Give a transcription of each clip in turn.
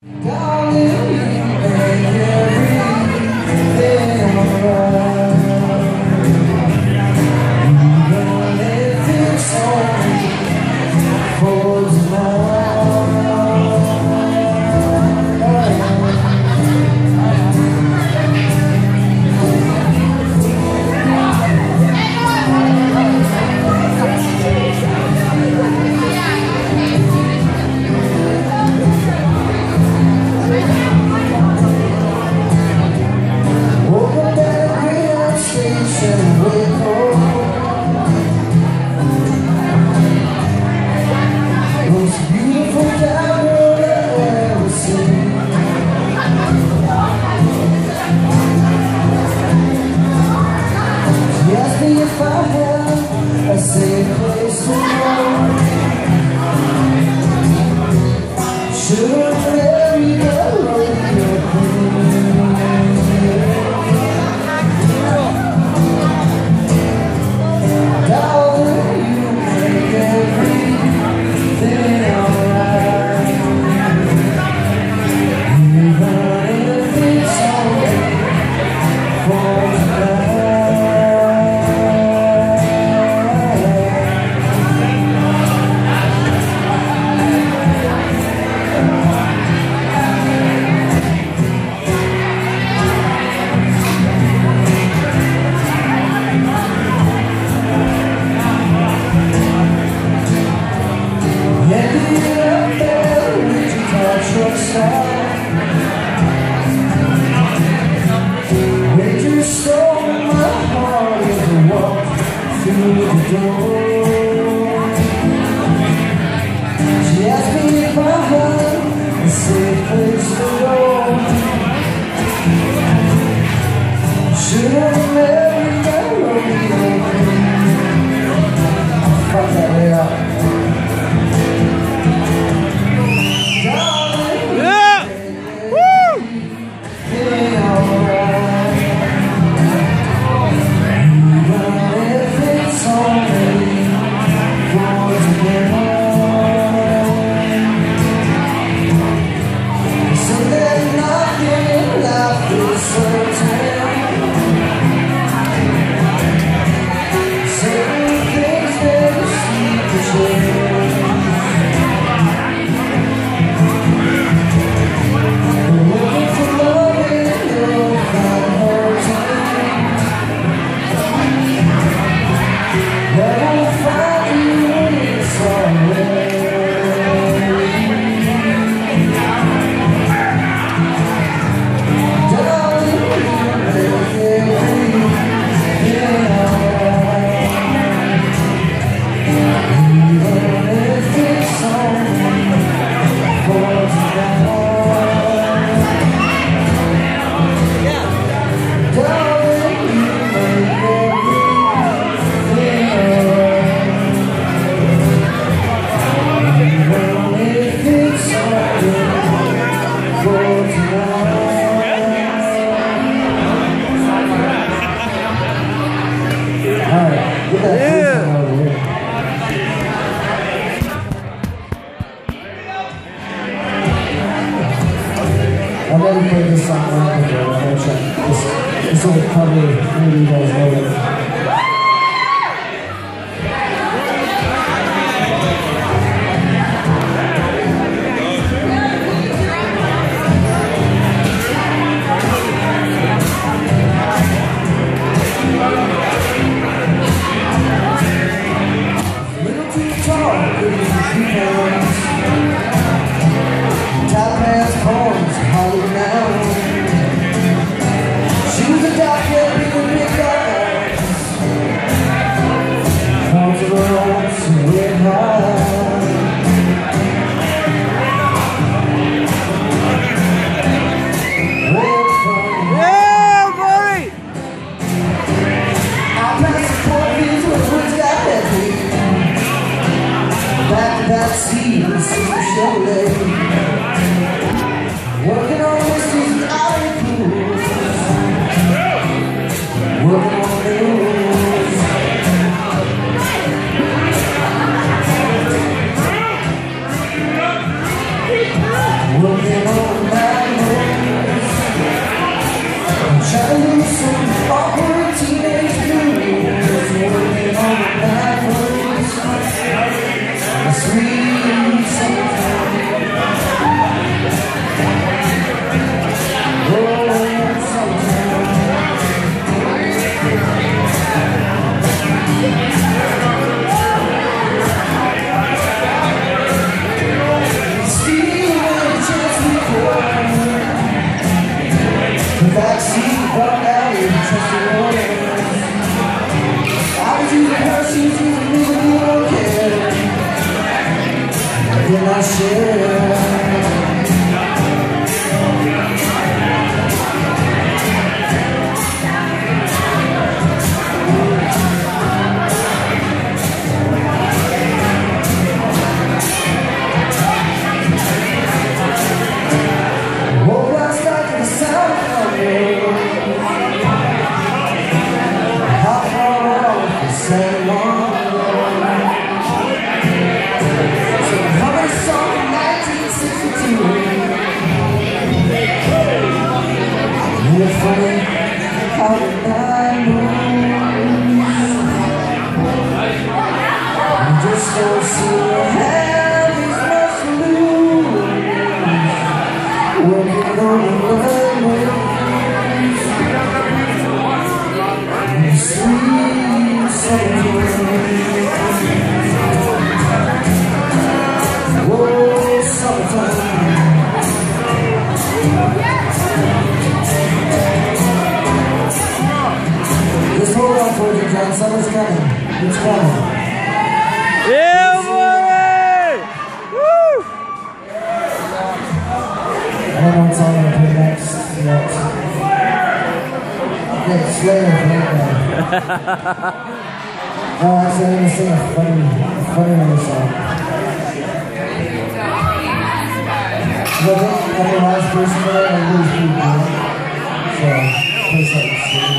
She was a doctor, big guy. Summer's coming. It's coming. Yeah, boy! Woo! I don't know what's on to play next yet. Yeah, Slayer, actually, I'm going to sing a funny little song. But I'm the last person there, I lose people. So, play something silly.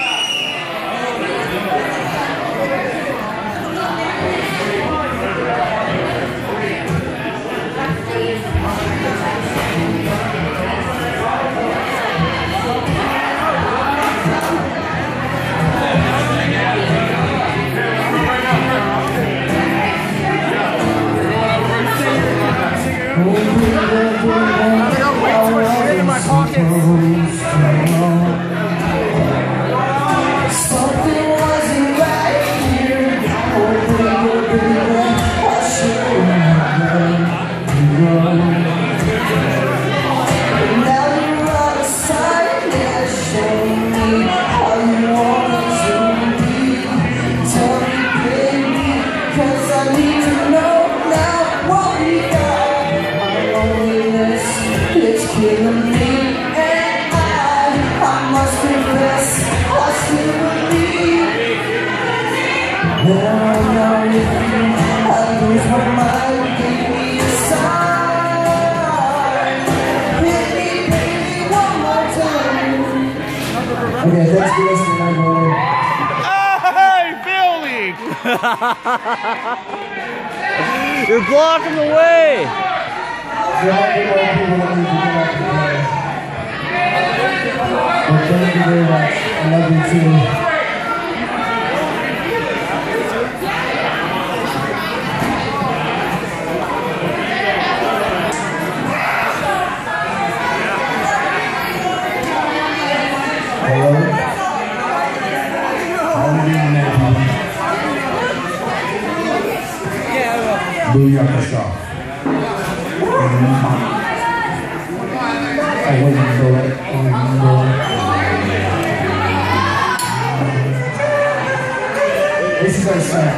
Okay, thanks for listening, everyone. Hey, Billy! You're blocking the way! Thank you very much. I love you too. Hello? How are you doing there, Booyaka Shop. I wouldn't do it. This is our set.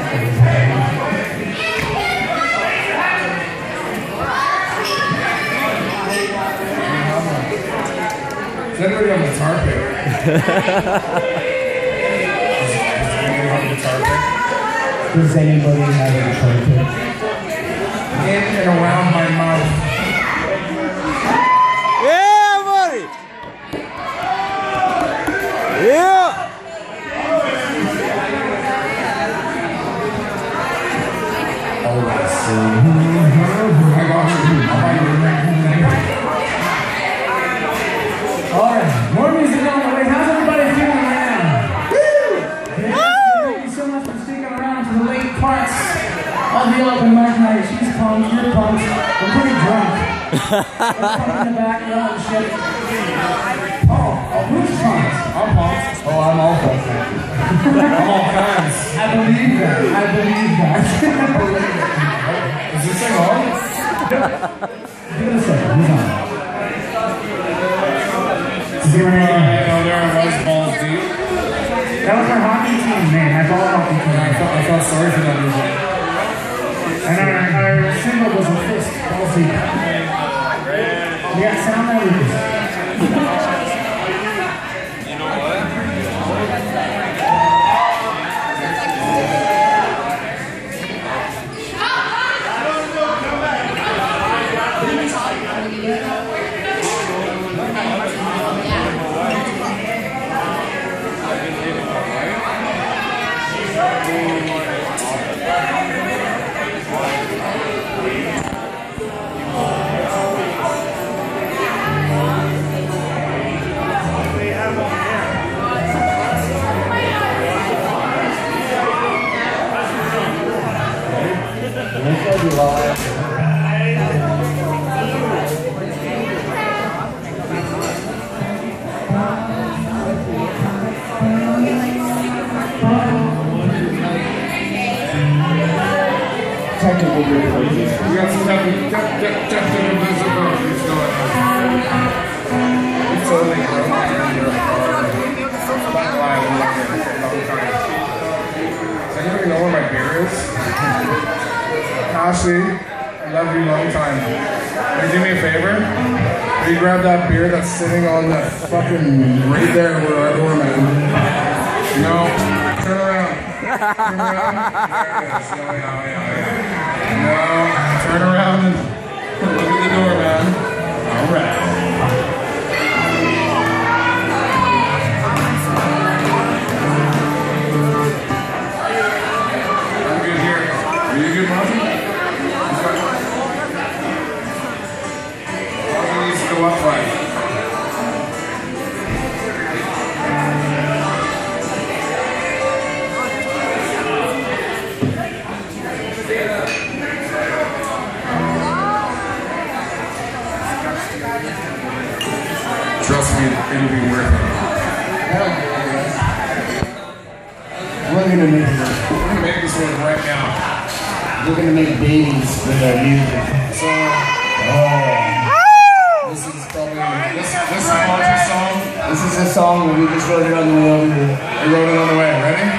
Is anybody on the guitar pick? Does anybody have a guitar pick? In and around my mouth. Yeah, buddy! Yeah! Alright, more music on the way. How's everybody feeling right now? Woo! Thank you so much for sticking around to the late parts of the open mic night. She's pumped, you're pumped. We're pretty drunk. We're pumped in the back, you're on the ship. Oh, who's pumped? I'm pumped. Oh, I'm all pumped. I'm all kinds. I believe that. Is this thing on? Give it a second. Who's on? There I was, balls deep. That was our hockey team, man. Our ball hockey team. I felt sorry for that music. And our single was a fist, balls deep. We got sound everything. You know what? Can you grab that beer that's sitting on that fucking right there where our doorman? No. Turn around. Turn around. There it is. Yeah. No. Turn around and look at the doorman. All right. I'm good here. Are you good, Monty? Monty needs to go up right. Trust me, it'll be worth it. We're gonna make this. We're gonna make this one right now. We're gonna make babies with our music. So, this is probably this is Monty's song. This is a song that we just wrote it on the way over here. We wrote it on the way. Ready?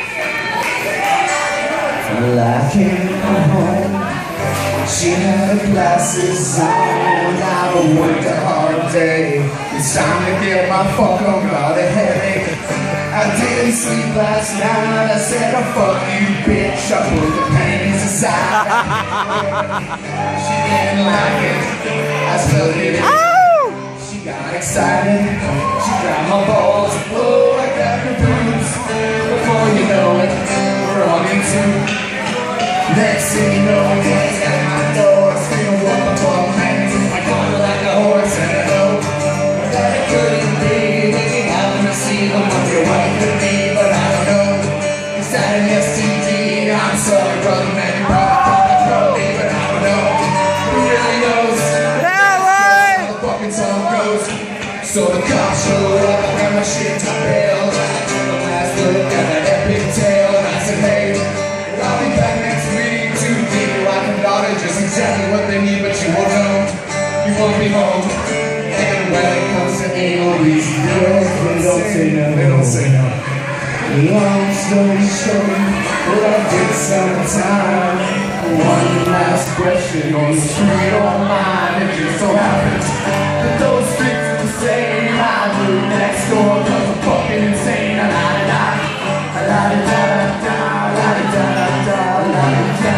Well, I came home. She had her glasses on. I worked a hard day. It's time to get my fuck on, got a headache. I didn't sleep last night. I said, oh fuck you, bitch. I put the panties aside. She didn't like it. I smelled it. She got excited. She grabbed my balls. Oh, I got her boobs. Before you know it, we're on into. Next thing you know, it's at my door. Still walk my ball hands. I call her like a horse and I know that it couldn't be. Maybe haven't received them what your wife could be, but I don't know. Is that an STD? I'm sorry, brother, man, you probably thought it from me, but I don't know. Who really knows? Yeah, right. How the fucking song goes. So the cops showed up, I got my shit to bail. I took a last look at that epic tale, and I said, hey, I'll be back next week to give you like a daughter, just exactly what they need, but you won't know. You won't be home. And when it comes to anal, these girls, they don't say no. They don't say no. Long story short, but I did sometime. One last question, on the street or mine. It just so happens that those streets are the same. I moved next door, cause I'm fucking insane. La la la, la la la la, la la la la, la la la.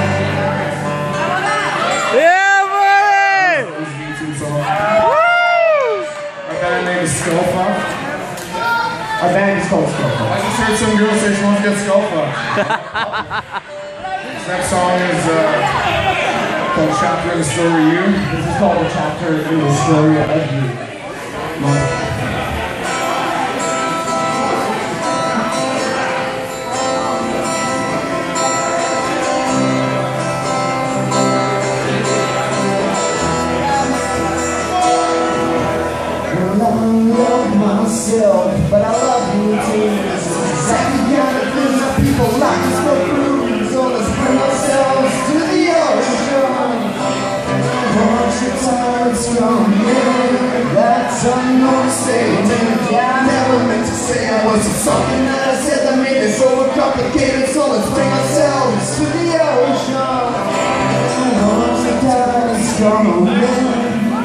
Yeah, buddy! This YouTube song. Woo! Our band name is Skullfuck. Our band is called Skullfuck. I just heard some girl say she wants to get Skullfuck. This next song is called Chapter in the Story of You. This is called a chapter in the story of you. But I love you too. Exactly kind of things that people like to smoke through. So let's bring ourselves to the ocean. Once your time's from here, that's unknown statement. Yeah, I never meant to say I was something that I said that made this overcomplicated. So let's bring ourselves to the ocean. Once your time's from here.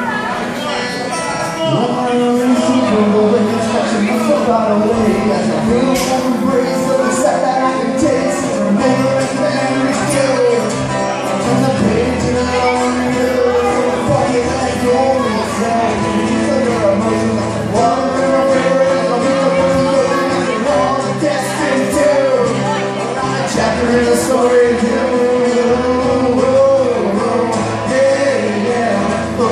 Far away as I feel that embrace of the sight that I can taste. Remembering the memories too. Turn the page and I don't know. Fucking let go of yourself. These are your emotions. Water in a river and I'll be up with you. And we're all destined to. A chapter in the story of you. Yeah, yeah.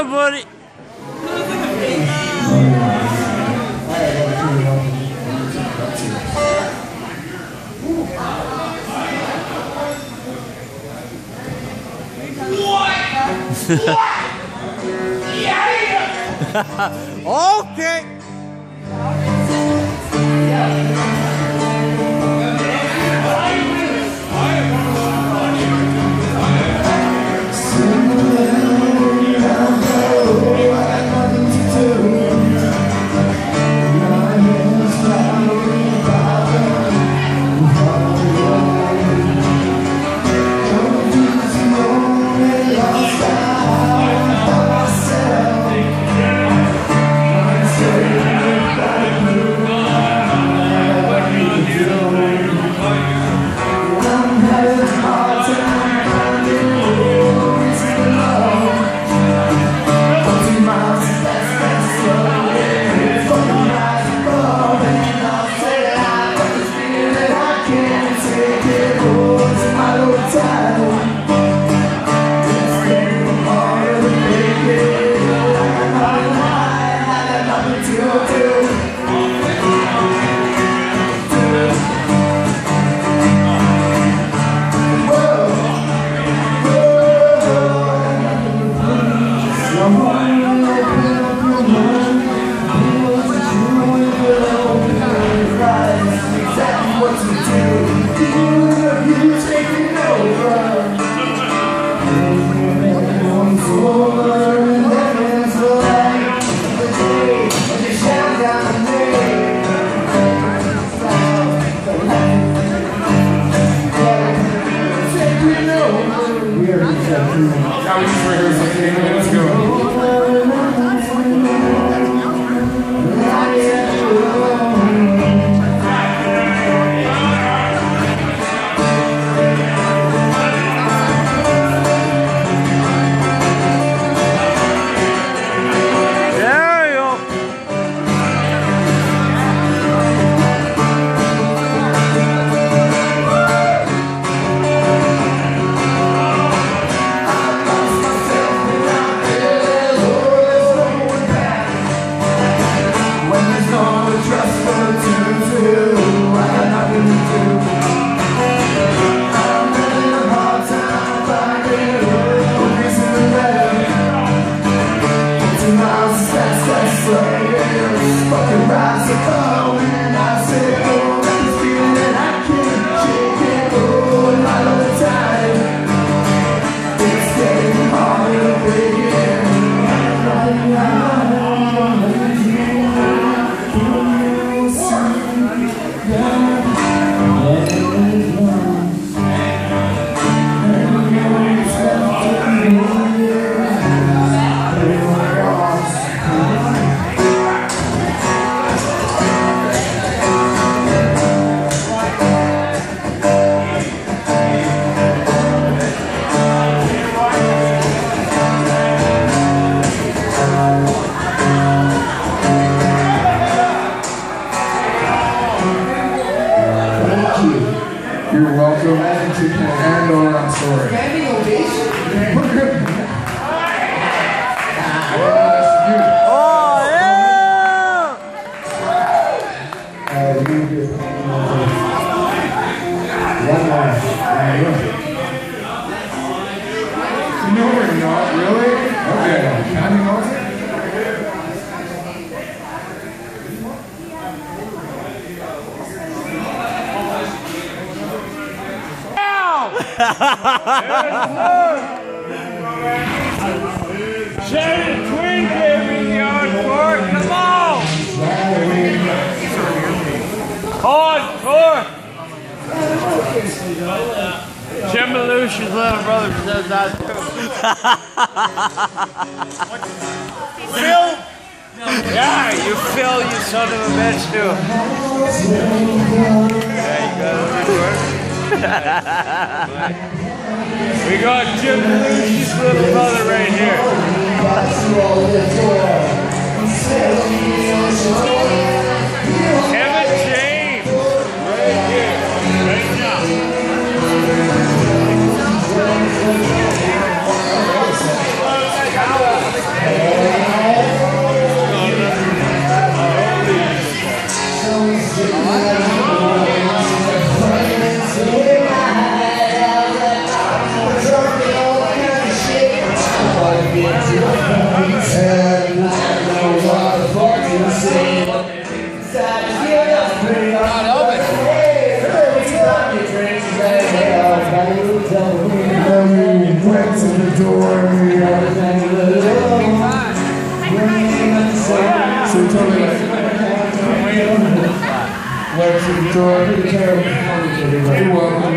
buddy. Okay. You're welcome. And or I'm sorry. We're good. Oh, yeah! No, we're not. Really? Okay. Counting also? Shannon Twin gave me the encore. Come on! Encore! Jim Belushi's little brother says that too. Phil? Yeah, you Phil, you son of a bitch too. Yeah, you got it. We got Jim Belushi's little brother right here. Kevin James, right here, right now. So we totally like works with the door, pretty terrible performance, everybody. You're welcome.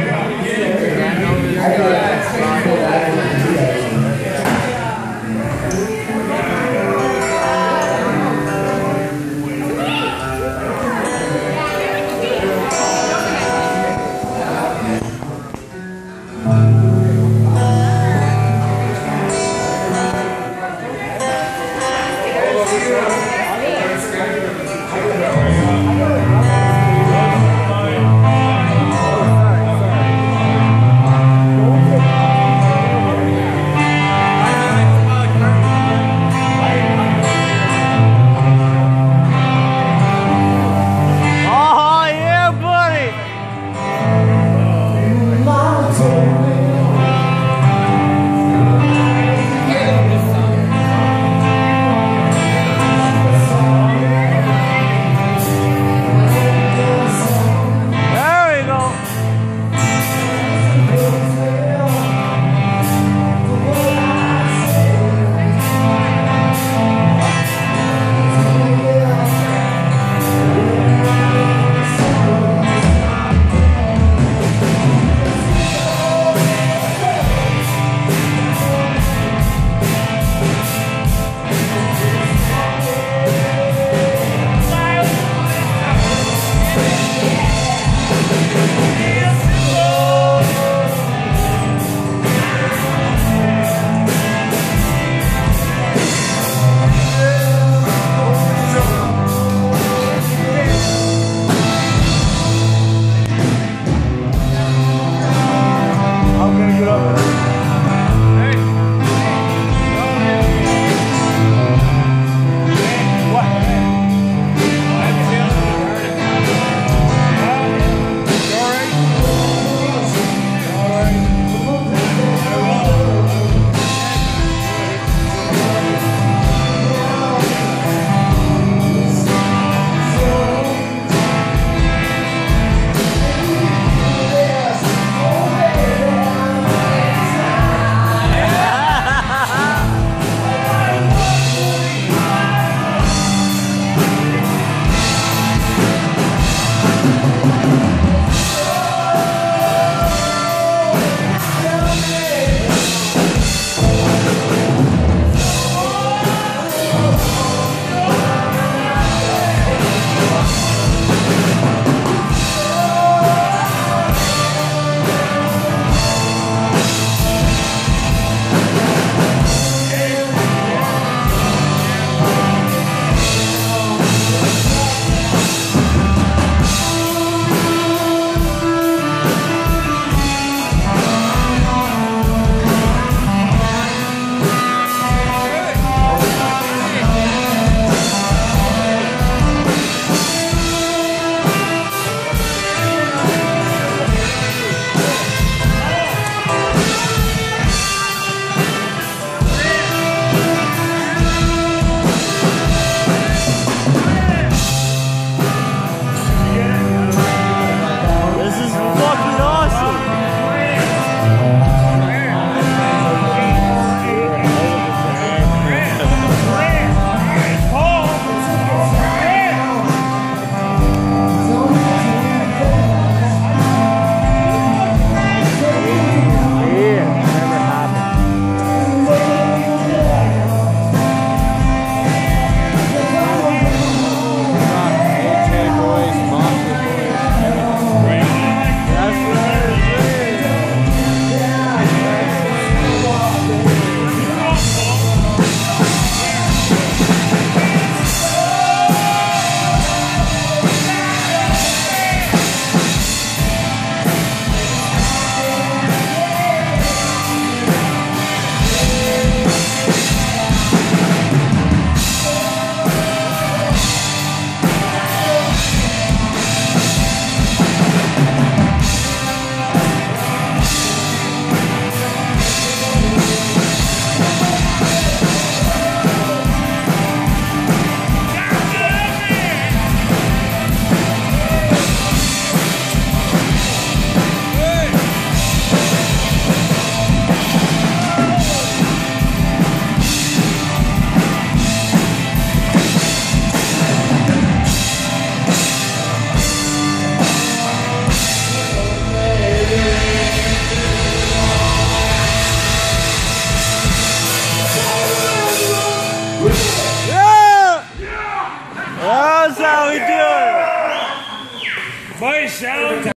Yeah! That's how we do it. My sound.